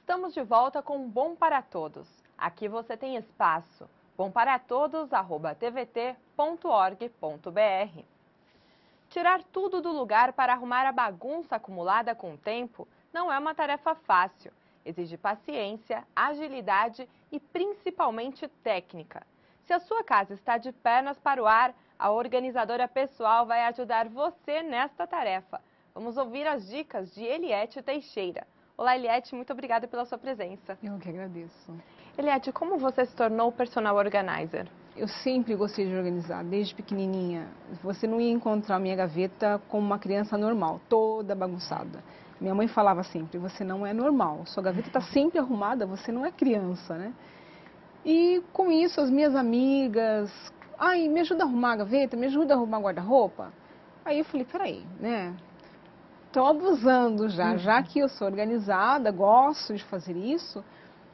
Estamos de volta com Bom para Todos. Aqui você tem espaço. bomparatodos@tvt.org.br. Tirar tudo do lugar para arrumar a bagunça acumulada com o tempo não é uma tarefa fácil. Exige paciência, agilidade e principalmente técnica. Se a sua casa está de pernas para o ar, a organizadora pessoal vai ajudar você nesta tarefa. Vamos ouvir as dicas de Eliette Teixeira. Olá, Eliette, muito obrigada pela sua presença. Eu que agradeço. Eliette, como você se tornou personal organizer? Eu sempre gostei de organizar, desde pequenininha. Você não ia encontrar minha gaveta como uma criança normal, toda bagunçada. Minha mãe falava sempre, você não é normal, sua gaveta está sempre arrumada, você não é criança, né? E com isso, as minhas amigas, ai, me ajuda a arrumar a gaveta, me ajuda a arrumar guarda-roupa. Aí eu falei, peraí, né? Estão abusando já que eu sou organizada, gosto de fazer isso.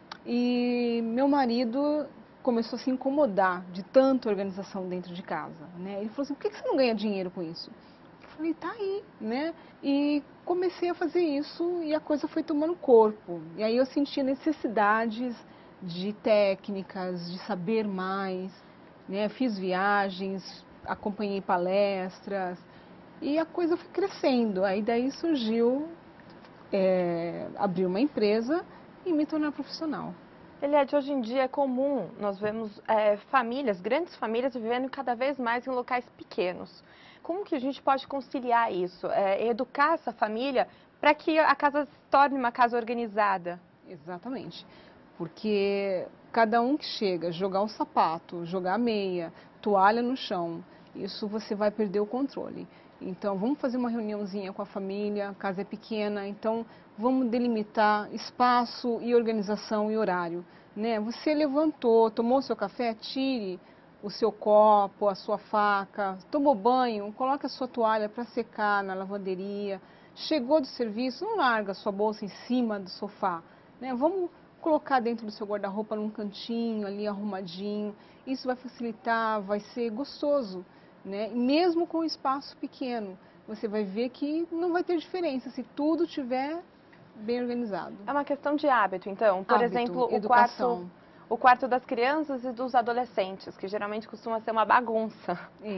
E meu marido começou a se incomodar de tanta organização dentro de casa, né? Ele falou assim, por que você não ganha dinheiro com isso? Eu falei, tá aí, né? E comecei a fazer isso e a coisa foi tomando corpo. E aí eu senti necessidades de técnicas, de saber mais, né? Fiz viagens, acompanhei palestras e a coisa foi crescendo. Aí daí surgiu, abrir uma empresa e me tornar profissional. Eliette, hoje em dia é comum, nós vemos famílias, grandes famílias vivendo cada vez mais em locais pequenos. Como que a gente pode conciliar isso? Educar essa família para que a casa se torne uma casa organizada? Exatamente, porque cada um que chega, jogar o sapato, jogar a meia, toalha no chão, isso você vai perder o controle. Então, vamos fazer uma reuniãozinha com a família, a casa é pequena, então vamos delimitar espaço e organização e horário, né? Você levantou, tomou seu café, tire o seu copo, a sua faca, tomou banho, coloque a sua toalha para secar na lavanderia, chegou do serviço, não larga a sua bolsa em cima do sofá, né? Vamos colocar dentro do seu guarda-roupa num cantinho ali arrumadinho, isso vai facilitar, vai ser gostoso. Né? Mesmo com um espaço pequeno, você vai ver que não vai ter diferença se tudo estiver bem organizado. É uma questão de hábito, então? Por exemplo, educação. O quarto das crianças e dos adolescentes, que geralmente costuma ser uma bagunça.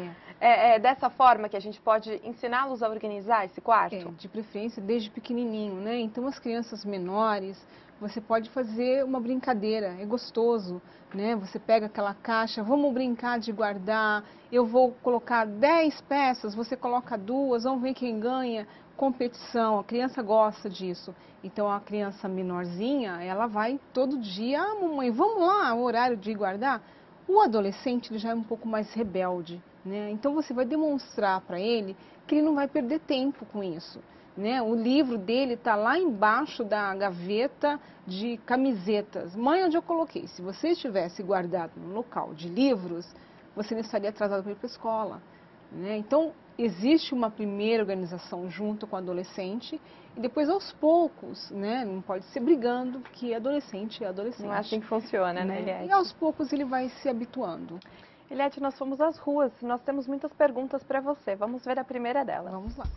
É dessa forma que a gente pode ensiná-los a organizar esse quarto? De preferência desde pequenininho, né? Então as crianças menores, você pode fazer uma brincadeira, é gostoso, né? Você pega aquela caixa, vamos brincar de guardar, eu vou colocar 10 peças, você coloca 2, vamos ver quem ganha. Competição, a criança gosta disso. Então a criança menorzinha, ela vai todo dia, mamãe, vamos lá, o horário de guardar. O adolescente, ele já é um pouco mais rebelde, né? Então você vai demonstrar para ele que ele não vai perder tempo com isso, né? O livro dele está lá embaixo da gaveta de camisetas. Mãe, onde eu coloquei? Se você estivesse guardado no local de livros, você não estaria atrasado para ir para a escola, né? Então, existe uma primeira organização junto com o adolescente e depois aos poucos, né? Não pode ser brigando, porque adolescente é adolescente. Não é assim que funciona, né, Eliette? E aos poucos ele vai se habituando. Eliette, nós fomos às ruas, nós temos muitas perguntas para você. Vamos ver a primeira delas. Vamos lá.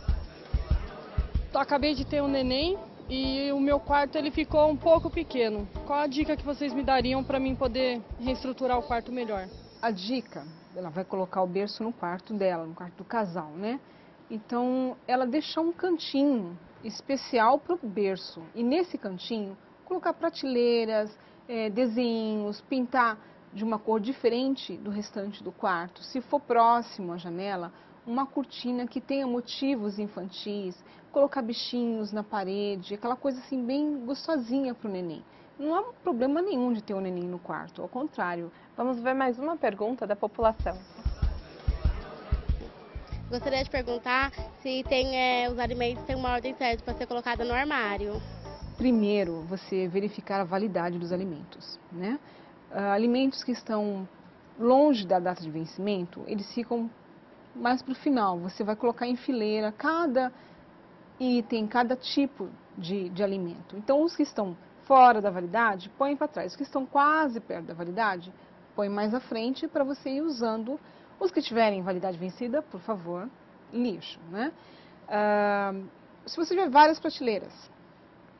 Acabei de ter um neném e o meu quarto ele ficou um pouco pequeno. Qual a dica que vocês me dariam para mim poder reestruturar o quarto melhor? A dica, ela vai colocar o berço no quarto dela, no quarto do casal, né? Então, ela deixar um cantinho especial para o berço. E nesse cantinho, colocar prateleiras, desenhos, pintar de uma cor diferente do restante do quarto. Se for próximo à janela, uma cortina que tenha motivos infantis, colocar bichinhos na parede, aquela coisa assim bem gostosinha para o neném. Não há problema nenhum de ter um neném no quarto, ao contrário. Vamos ver mais uma pergunta da população. Gostaria de perguntar se tem, os alimentos têm uma ordem certa para ser colocada no armário. Primeiro, você verificar a validade dos alimentos, né? Alimentos que estão longe da data de vencimento, eles ficam mais para o final. Você vai colocar em fileira cada item, cada tipo de alimento. Então, os que estão fora da validade, põe para trás. Os que estão quase perto da validade, põe mais à frente para você ir usando. Os que tiverem validade vencida, por favor, lixo, né? Se você tiver várias prateleiras,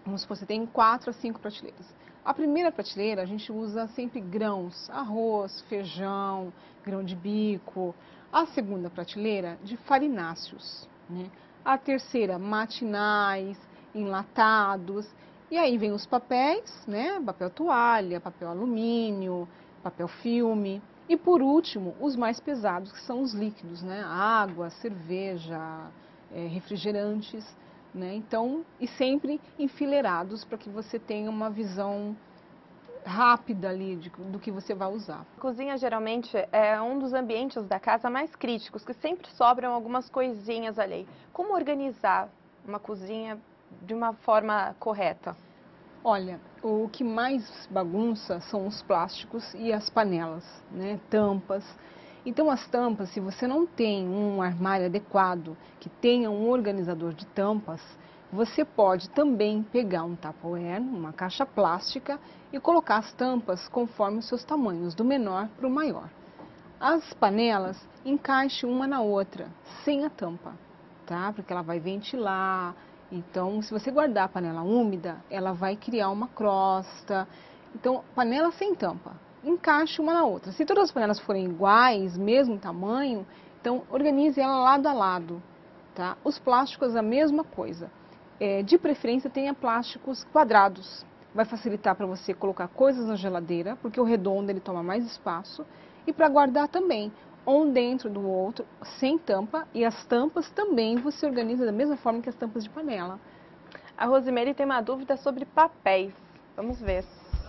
Vamos supor, você tem 4 a 5 prateleiras. A primeira prateleira a gente usa sempre grãos, arroz, feijão, grão de bico. A segunda prateleira de farináceos, né? A terceira matinais, enlatados. E aí vem os papéis, né? Papel toalha, papel alumínio, papel filme. E por último, os mais pesados, que são os líquidos, né? Água, cerveja, refrigerantes, né? Então, e sempre enfileirados para que você tenha uma visão rápida ali do que você vai usar. A cozinha geralmente é um dos ambientes da casa mais críticos, que sempre sobram algumas coisinhas ali. Como organizar uma cozinha de uma forma correta? Olha, o que mais bagunça são os plásticos e as panelas, né? Tampas. Então as tampas, se você não tem um armário adequado, que tenha um organizador de tampas, você pode também pegar um Tupperware, uma caixa plástica e colocar as tampas conforme os seus tamanhos, do menor para o maior. As panelas, encaixe uma na outra, sem a tampa, tá? Porque ela vai ventilar. Então, se você guardar a panela úmida, ela vai criar uma crosta. Então, panela sem tampa, encaixe uma na outra. Se todas as panelas forem iguais, mesmo tamanho, então organize ela lado a lado, tá? Os plásticos, a mesma coisa. De preferência, tenha plásticos quadrados. Vai facilitar para você colocar coisas na geladeira, porque o redondo ele toma mais espaço. E para guardar também, um dentro do outro, sem tampa, e as tampas também você organiza da mesma forma que as tampas de panela. A Rosemary tem uma dúvida sobre papéis. Vamos ver.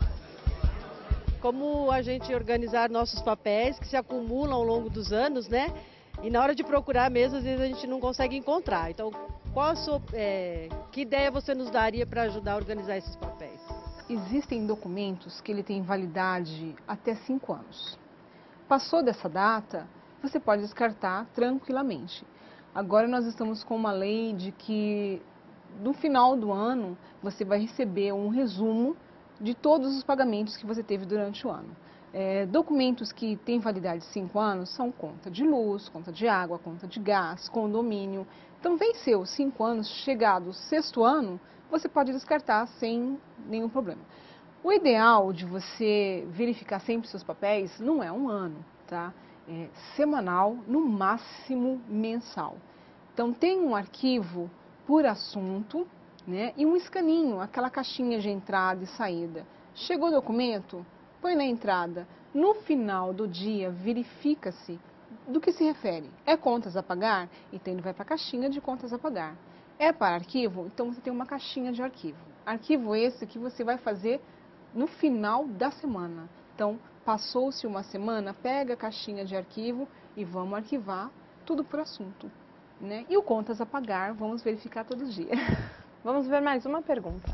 Como a gente organizar nossos papéis que se acumulam ao longo dos anos, né? E na hora de procurar mesmo, às vezes a gente não consegue encontrar. Então, que ideia você nos daria para ajudar a organizar esses papéis? Existem documentos que ele tem validade até 5 anos. Passou dessa data, você pode descartar tranquilamente. Agora nós estamos com uma lei de que no final do ano você vai receber um resumo de todos os pagamentos que você teve durante o ano. Documentos que têm validade de 5 anos são conta de luz, conta de água, conta de gás, condomínio. Então venceu 5 anos, chegado o 6º ano, você pode descartar sem nenhum problema. O ideal de você verificar sempre seus papéis não é um ano, tá? É semanal, no máximo mensal. Então tem um arquivo por assunto, né? E um escaninho, aquela caixinha de entrada e saída. Chegou o documento? Põe na entrada. No final do dia, verifica-se do que se refere. É contas a pagar? Então ele vai para a caixinha de contas a pagar. É para arquivo? Então você tem uma caixinha de arquivo. Arquivo esse que você vai fazer no final da semana. Então, passou-se uma semana, pega a caixinha de arquivo e vamos arquivar tudo por assunto, né? E o contas a pagar, vamos verificar todo dia. Vamos ver mais uma pergunta.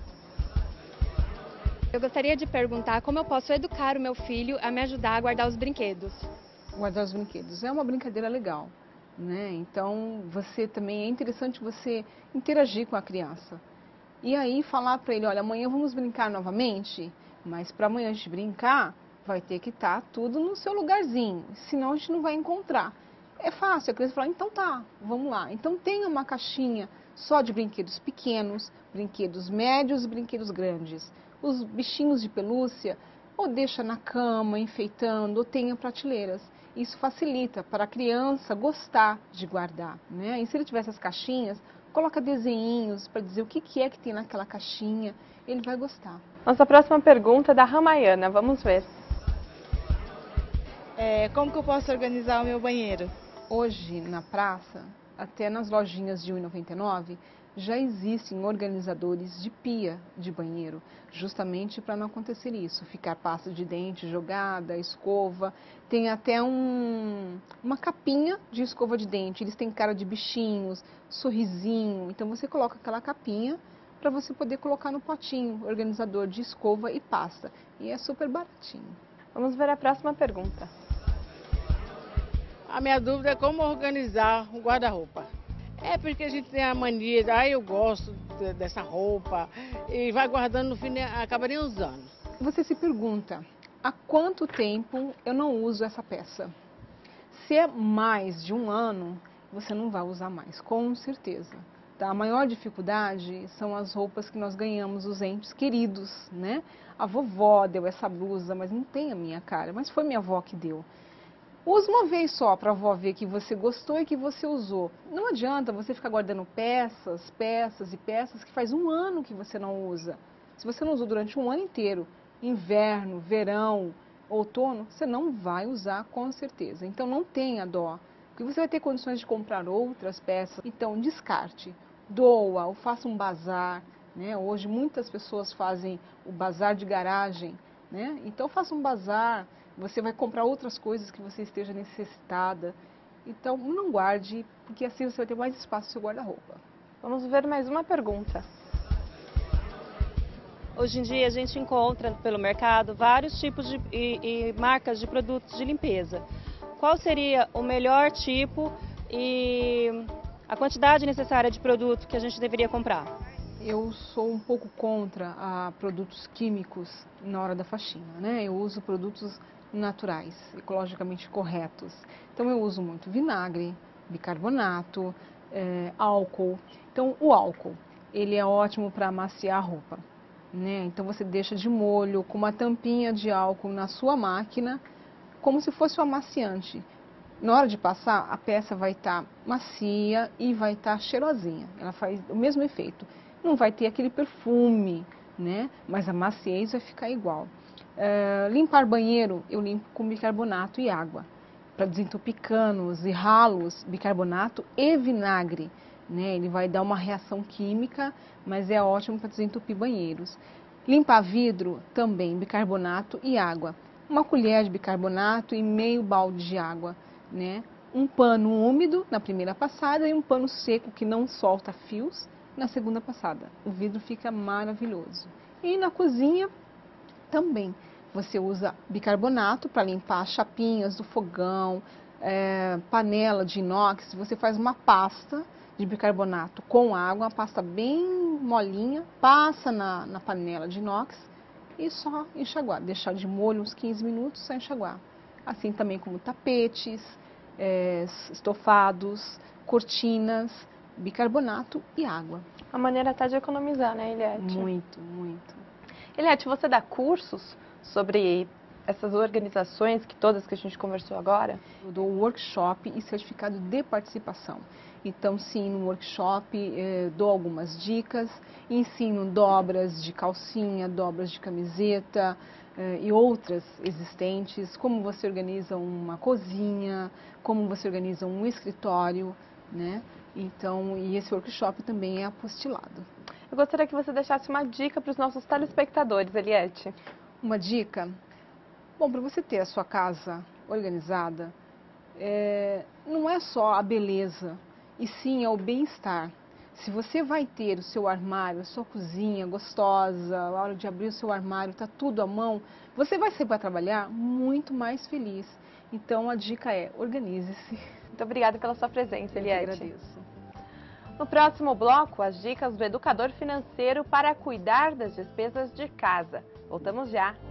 Eu gostaria de perguntar como eu posso educar o meu filho a me ajudar a guardar os brinquedos. Guardar os brinquedos é uma brincadeira legal, né? Então, é interessante você interagir com a criança. E aí falar para ele, olha, amanhã vamos brincar novamente, mas para amanhã a gente brincar, vai ter que estar tudo no seu lugarzinho, senão a gente não vai encontrar. É fácil, a criança fala, então tá, vamos lá. Então tenha uma caixinha só de brinquedos pequenos, brinquedos médios e brinquedos grandes. Os bichinhos de pelúcia, ou deixa na cama, enfeitando, ou tenha prateleiras. Isso facilita para a criança gostar de guardar, né? E se ele tiver essas caixinhas, coloca desenhinhos para dizer o que é que tem naquela caixinha, ele vai gostar. Nossa próxima pergunta é da Ramayana, vamos ver. Como que eu posso organizar o meu banheiro? Hoje, na praça, até nas lojinhas de R$ 1,99, já existem organizadores de pia de banheiro, justamente para não acontecer isso, ficar pasta de dente jogada, escova. Tem até uma capinha de escova de dente, eles têm cara de bichinhos, sorrisinho, então você coloca aquela capinha para você poder colocar no potinho, organizador de escova e pasta, e é super baratinho. Vamos ver a próxima pergunta. A minha dúvida é como organizar um guarda-roupa. É porque a gente tem a mania, eu gosto dessa roupa, e vai guardando no fim, acaba nem usando. Você se pergunta, há quanto tempo eu não uso essa peça? Se é mais de um ano, você não vai usar mais, com certeza. A maior dificuldade são as roupas que nós ganhamos dos entes queridos, né? A vovó deu essa blusa, mas não tem a minha cara, mas foi minha avó que deu. Usa uma vez só para a avó ver que você gostou e que você usou. Não adianta você ficar guardando peças, peças e peças que faz um ano que você não usa. Se você não usou durante um ano inteiro, inverno, verão, outono, você não vai usar com certeza. Então não tenha dó, porque você vai ter condições de comprar outras peças. Então descarte, doa ou faça um bazar, né? Hoje muitas pessoas fazem o bazar de garagem, né? Então faça um bazar. Você vai comprar outras coisas que você esteja necessitada. Então, não guarde, porque assim você vai ter mais espaço no seu guarda-roupa. Vamos ver mais uma pergunta. Hoje em dia a gente encontra pelo mercado vários tipos e marcas de produtos de limpeza. Qual seria o melhor tipo e a quantidade necessária de produto que a gente deveria comprar? Eu sou um pouco contra produtos químicos na hora da faxina, né? Eu uso produtos naturais, ecologicamente corretos. Então eu uso muito vinagre, bicarbonato, álcool. Então o álcool, ele é ótimo para amaciar a roupa, né? Então você deixa de molho com uma tampinha de álcool na sua máquina, como se fosse um amaciante. Na hora de passar, a peça vai estar macia e vai estar cheirosinha. Ela faz o mesmo efeito. Não vai ter aquele perfume, né? Mas a maciez vai ficar igual. Limpar banheiro, eu limpo com bicarbonato e água. Para desentupir canos e ralos, bicarbonato e vinagre, né? Ele vai dar uma reação química, mas é ótimo para desentupir banheiros. Limpar vidro, também bicarbonato e água. Uma colher de bicarbonato e meio balde de água, né? Um pano úmido na primeira passada e um pano seco que não solta fios na segunda passada. O vidro fica maravilhoso. E na cozinha também. Você usa bicarbonato para limpar as chapinhas do fogão, panela de inox. Você faz uma pasta de bicarbonato com água, uma pasta bem molinha, passa na panela de inox e só enxaguar. Deixar de molho uns 15 minutos, só enxaguar. Assim também como tapetes, estofados, cortinas, bicarbonato e água. A maneira até de economizar, né, Eliette? Muito, muito. Eliette, você dá cursos sobre essas organizações todas que a gente conversou agora? Eu dou workshop e certificado de participação. Então, sim, no workshop dou algumas dicas, ensino dobras de calcinha, dobras de camiseta e outras existentes, como você organiza uma cozinha, como você organiza um escritório, né? Então, e esse workshop também é apostilado. Eu gostaria que você deixasse uma dica para os nossos telespectadores, Eliette. Uma dica? Bom, para você ter a sua casa organizada, não é só a beleza, e sim é o bem-estar. Se você vai ter o seu armário, a sua cozinha gostosa, a hora de abrir o seu armário, está tudo à mão, você vai sair para trabalhar muito mais feliz. Então, a dica é, organize-se. Muito obrigada pela sua presença, Eliette. Eu que agradeço. No próximo bloco, as dicas do educador financeiro para cuidar das despesas de casa. Voltamos já!